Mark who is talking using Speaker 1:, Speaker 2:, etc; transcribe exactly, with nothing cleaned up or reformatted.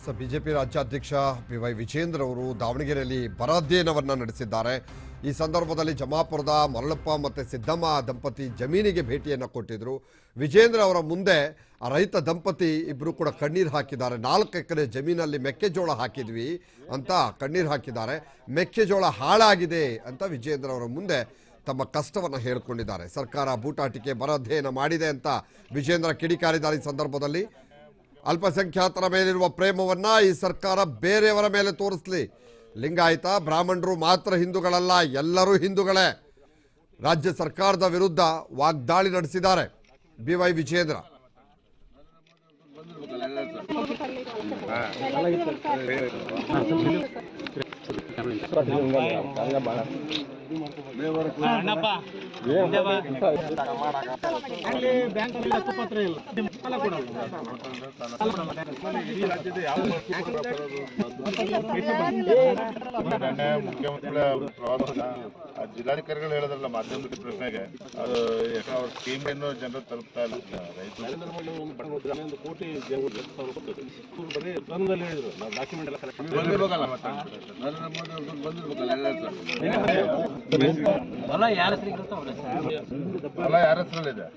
Speaker 1: BJP ರಾಜ್ಯಾಧ್ಯಕ್ಷ B Y Vijendra ಅವರು ದಾವಣಗೆರೆಯಲ್ಲಿ ಬರ ಅಧ್ಯಯನವನ್ನು ನಡೆಸಿದ್ದಾರೆ. ಈ ಸಂದರ್ಭದಲ್ಲಿ ಜಮಾಪುರದ ಮರಳಪ್ಪ ಮತ್ತು ಸಿದ್ದಮ್ಮ ದಂಪತಿ ಜಮೀನಿಗೆ ಭೇಟಿಯನ್ನು ಕೊಟ್ಟಿದ್ದರು. ವಿಜೇಂದ್ರ ಅವರ ಮುಂದೆ ಆ ರೈತ ದಂಪತಿ ಇಬ್ಬರು ಕೂಡ ಕಣ್ಣೀರು ಹಾಕಿದ್ದಾರೆ. ನಾಲ್ಕು ಎಕರೆ ಜಮೀನಲ್ಲಿ ಮೆಕ್ಕೆಜೋಳ ಹಾಕಿದ್ವಿ ಅಂತ ಕಣ್ಣೀರು ಹಾಕಿದ್ದಾರೆ. ಮೆಕ್ಕೆಜೋಳ ಹಾಳಾಗಿದೆ ಅಂತ ವಿಜೇಂದ್ರ ಅವರ ಮುಂದೆ ತಮ್ಮ ಕಷ್ಟವನ್ನು ಹೇಳಿಕೊಂಡಿದ್ದಾರೆ. ಸರ್ಕಾರ ಬೂಟಾಟಿಕೆ ಬರ ಅಧ್ಯಯನ ಮಾಡಿದೆ ಅಂತ ವಿಜೇಂದ್ರ ಕಿಡಿಕಾರಿದ್ದಾರೆ. ಈ ಸಂದರ್ಭದಲ್ಲಿ ಅಲ್ಪಸಂಖ್ಯಾತರ ಮೇಲಿರುವ ಪ್ರೇಮವನ್ನು ಈ ಸರ್ಕಾರ ಬೇರೆಯವರ ಮೇಲೆ ತೋರಿಸಲಿ. ಲಿಂಗಾಯತ ಬ್ರಾಹ್ಮಣರು ಮಾತ್ರ ಹಿಂದೂಗಳಲ್ಲ, ಎಲ್ಲರೂ ಹಿಂದೂಗಳೇ. ರಾಜ್ಯ ಸರ್ಕಾರದ ವಿರುದ್ಧ ವಾಗ್ದಾಳಿ ನಡೆಸಿದ್ದಾರೆ ಬಿ ವೈ ವಿಜೇಂದ್ರ.
Speaker 2: ಜಿಲ್ಲಾಧಿಕಾರಿಗಳು ಹೇಳೋದ್ರಲ್ಲ ಮಾಧ್ಯಮದ ಪ್ರಶ್ನೆಗೆ ಅದು ಅವ್ರ ಸ್ಕೀಮ್ ಏನು ಜನರು ತಲುಪ್ತಾ ಇಲ್ಲ. ಕೋಟಿ ಹೇಳಿದ್ರು ನಾವು ಡಾಕ್ಯುಮೆಂಟ್ ಎಲ್ಲ ಕಲೆಕ್ಟ್ ಬಂದಿರ್ಬೇಕಲ್ಲ. ಮತ್ತೆ ನರೇಂದ್ರ ಮೋದಿ ಅವ್ರು ಬಂದಿರ್ಬೇಕಲ್ಲ ಎಲ್ಲ ಹೊಲ ಯಾರ ಹೊಲ ಯಾರ ಹೆಸರಲ್ಲಿದೆ